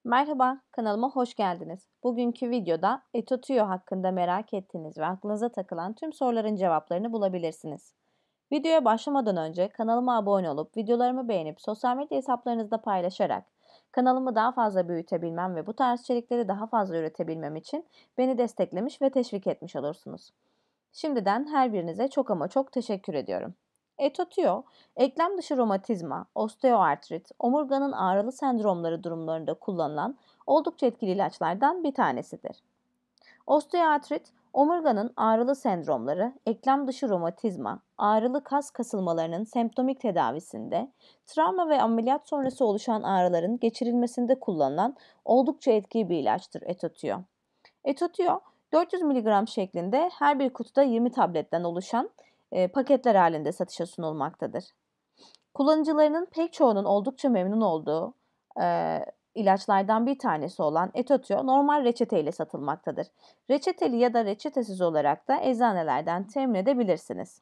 Merhaba, kanalıma hoş geldiniz. Bugünkü videoda Etotüyo hakkında merak ettiğiniz ve aklınıza takılan tüm soruların cevaplarını bulabilirsiniz. Videoya başlamadan önce kanalıma abone olup videolarımı beğenip sosyal medya hesaplarınızda paylaşarak kanalımı daha fazla büyütebilmem ve bu tarz içerikleri daha fazla üretebilmem için beni desteklemiş ve teşvik etmiş olursunuz. Şimdiden her birinize çok ama çok teşekkür ediyorum. Etotüyo, eklem dışı romatizma, osteoartrit, omurganın ağrılı sendromları durumlarında kullanılan oldukça etkili ilaçlardan bir tanesidir. Osteoartrit, omurganın ağrılı sendromları, eklem dışı romatizma, ağrılı kas kasılmalarının semptomik tedavisinde, travma ve ameliyat sonrası oluşan ağrıların geçirilmesinde kullanılan oldukça etkili bir ilaçtır etotüyo. Etotüyo 400 mg şeklinde her bir kutuda 20 tabletten oluşan paketler halinde satışa sunulmaktadır. Kullanıcılarının pek çoğunun oldukça memnun olduğu ilaçlardan bir tanesi olan etotüyo normal reçete ile satılmaktadır. Reçeteli ya da reçetesiz olarak da eczanelerden temin edebilirsiniz.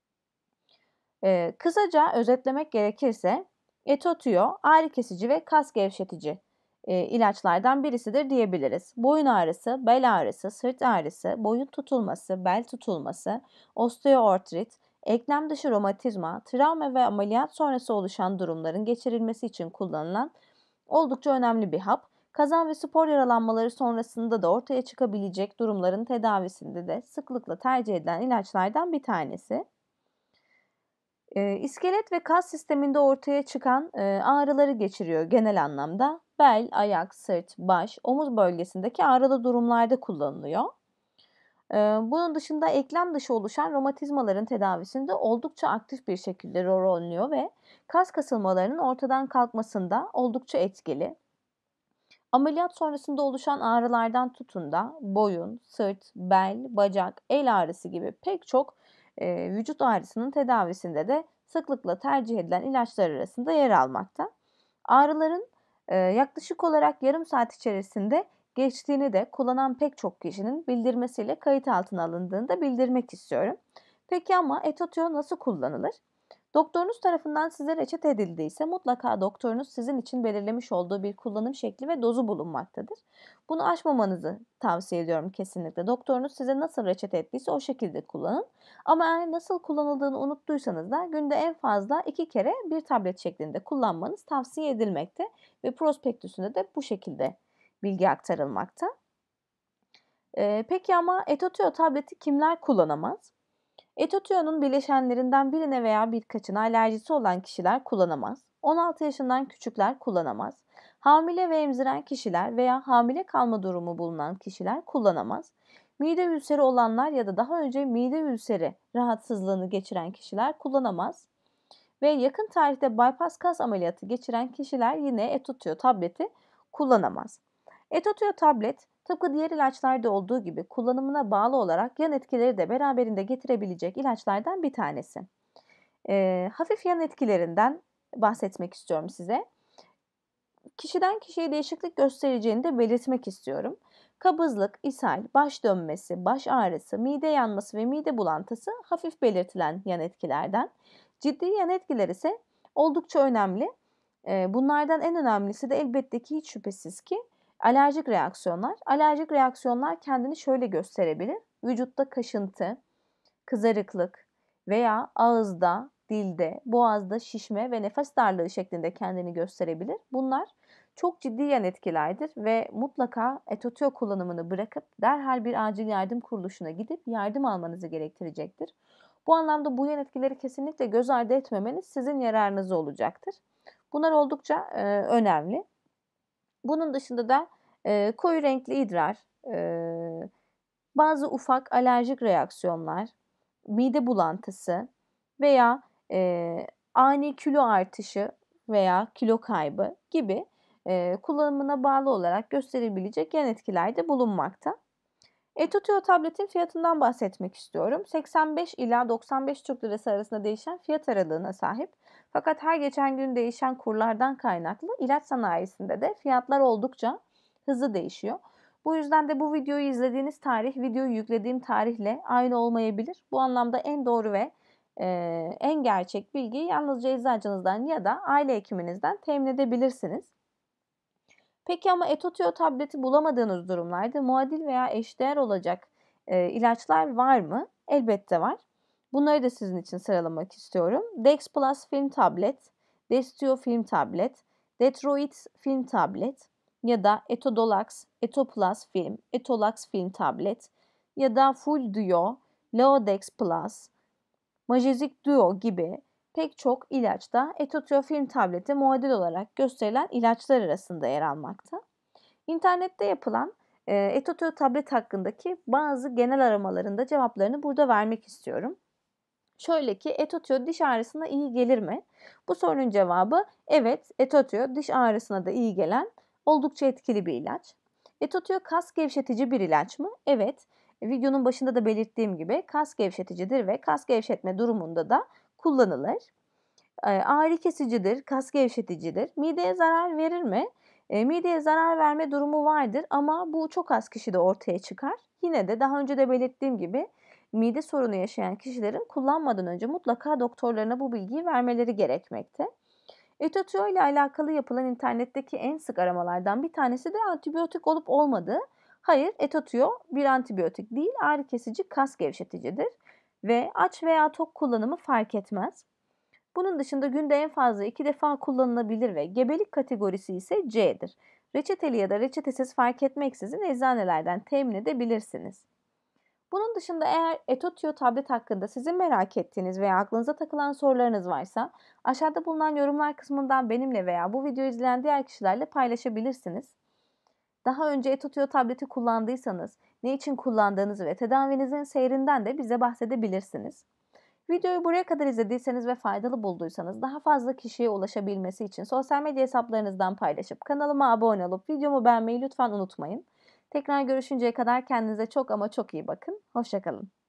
Kısaca özetlemek gerekirse etotüyo ağrı kesici ve kas gevşetici ilaçlardan birisidir diyebiliriz. Boyun ağrısı, bel ağrısı, sırt ağrısı, boyun tutulması, bel tutulması, osteoartrit, eklem dışı romatizma, travma ve ameliyat sonrası oluşan durumların geçirilmesi için kullanılan oldukça önemli bir hap. Kaza ve spor yaralanmaları sonrasında da ortaya çıkabilecek durumların tedavisinde de sıklıkla tercih edilen ilaçlardan bir tanesi. İskelet ve kas sisteminde ortaya çıkan, ağrıları geçiriyor genel anlamda. Bel, ayak, sırt, baş, omuz bölgesindeki ağrılı durumlarda kullanılıyor. Bunun dışında eklem dışı oluşan romatizmaların tedavisinde oldukça aktif bir şekilde rol oynuyor ve kas kasılmalarının ortadan kalkmasında oldukça etkili. Ameliyat sonrasında oluşan ağrılardan tutun da boyun, sırt, bel, bacak, el ağrısı gibi pek çok vücut ağrısının tedavisinde de sıklıkla tercih edilen ilaçlar arasında yer almakta. Ağrıların yaklaşık olarak yarım saat içerisinde geçtiğini de kullanan pek çok kişinin bildirmesiyle kayıt altına alındığını da bildirmek istiyorum. Peki ama etotüyo nasıl kullanılır? Doktorunuz tarafından size reçete edildiyse mutlaka doktorunuz sizin için belirlemiş olduğu bir kullanım şekli ve dozu bulunmaktadır. Bunu aşmamanızı tavsiye ediyorum kesinlikle. Doktorunuz size nasıl reçete ettiyse o şekilde kullanın. Ama eğer nasıl kullanıldığını unuttuysanız da günde en fazla 2 kere bir tablet şeklinde kullanmanız tavsiye edilmekte ve prospektüsünde de bu şekilde bilgi aktarılmakta. Peki ama etotüyo tableti kimler kullanamaz? Etotüyonun bileşenlerinden birine veya birkaçına alerjisi olan kişiler kullanamaz. 16 yaşından küçükler kullanamaz. Hamile ve emziren kişiler veya hamile kalma durumu bulunan kişiler kullanamaz. Mide ülseri olanlar ya da daha önce mide ülseri rahatsızlığını geçiren kişiler kullanamaz. Ve yakın tarihte bypass kas ameliyatı geçiren kişiler yine etotüyo tableti kullanamaz. Etotüyo tablet tıpkı diğer ilaçlarda olduğu gibi kullanımına bağlı olarak yan etkileri de beraberinde getirebilecek ilaçlardan bir tanesi. Hafif yan etkilerinden bahsetmek istiyorum size. Kişiden kişiye değişiklik göstereceğini de belirtmek istiyorum. Kabızlık, ishal, baş dönmesi, baş ağrısı, mide yanması ve mide bulantısı hafif belirtilen yan etkilerden. Ciddi yan etkiler ise oldukça önemli. Bunlardan en önemlisi de elbette ki hiç şüphesiz ki alerjik reaksiyonlar. Alerjik reaksiyonlar kendini şöyle gösterebilir. Vücutta kaşıntı, kızarıklık veya ağızda, dilde, boğazda şişme ve nefes darlığı şeklinde kendini gösterebilir. Bunlar çok ciddi yan etkilerdir ve mutlaka etotüyo kullanımını bırakıp derhal bir acil yardım kuruluşuna gidip yardım almanızı gerektirecektir. Bu anlamda bu yan etkileri kesinlikle göz ardı etmemeniz sizin yararınıza olacaktır. Bunlar oldukça önemli. Bunun dışında da koyu renkli idrar, bazı ufak alerjik reaksiyonlar, mide bulantısı veya ani kilo artışı veya kilo kaybı gibi kullanımına bağlı olarak gösterebilecek yan etkiler de bulunmakta. Etotüyo tabletin fiyatından bahsetmek istiyorum. 85 ila 95 Türk Lirası arasında değişen fiyat aralığına sahip. Fakat her geçen gün değişen kurlardan kaynaklı ilaç sanayisinde de fiyatlar oldukça hızlı değişiyor. Bu yüzden de bu videoyu izlediğiniz tarih, videoyu yüklediğim tarihle aynı olmayabilir. Bu anlamda en doğru ve en gerçek bilgiyi yalnızca eczacınızdan ya da aile hekiminizden temin edebilirsiniz. Peki ama Etotio tableti bulamadığınız durumlarda muadil veya eşdeğer olacak ilaçlar var mı? Elbette var. Bunları da sizin için sıralamak istiyorum. Dex Plus Film Tablet, Destio Film Tablet, Detroit Film Tablet ya da Etodolax, Etoplus Film, Etolax Film Tablet ya da Full Duo, Leodex Plus, Majezik Duo gibi pek çok ilaçta Etotio Film Tableti muadil olarak gösterilen ilaçlar arasında yer almakta. İnternette yapılan Etotio tablet hakkındaki bazı genel aramalarında cevaplarını burada vermek istiyorum. Şöyle ki Etotio diş ağrısına iyi gelir mi? Bu sorunun cevabı evet, Etotio diş ağrısına da iyi gelen oldukça etkili bir ilaç. Etotio kas gevşetici bir ilaç mı? Evet. Videonun başında da belirttiğim gibi kas gevşeticidir ve kas gevşetme durumunda da kullanılır. Ağrı kesicidir, kas gevşeticidir. Mideye zarar verir mi? Mideye zarar verme durumu vardır ama bu çok az kişide ortaya çıkar. Yine de daha önce de belirttiğim gibi mide sorunu yaşayan kişilerin kullanmadan önce mutlaka doktorlarına bu bilgiyi vermeleri gerekmekte. Etotio ile alakalı yapılan internetteki en sık aramalardan bir tanesi de antibiyotik olup olmadığı. Hayır, Etotio bir antibiyotik değil, ağrı kesici, kas gevşeticidir ve aç veya tok kullanımı fark etmez. Bunun dışında günde en fazla 2 defa kullanılabilir ve gebelik kategorisi ise C'dir. Reçeteli ya da reçetesiz fark etmeksizin eczanelerden temin edebilirsiniz. Bunun dışında eğer Etotio tablet hakkında sizin merak ettiğiniz veya aklınıza takılan sorularınız varsa aşağıda bulunan yorumlar kısmından benimle veya bu videoyu izleyen diğer kişilerle paylaşabilirsiniz. Daha önce Etotio tableti kullandıysanız, ne için kullandığınızı ve tedavinizin seyrinden de bize bahsedebilirsiniz. Videoyu buraya kadar izlediyseniz ve faydalı bulduysanız daha fazla kişiye ulaşabilmesi için sosyal medya hesaplarınızdan paylaşıp kanalıma abone olup videomu beğenmeyi lütfen unutmayın. Tekrar görüşünceye kadar kendinize çok ama çok iyi bakın. Hoşça kalın.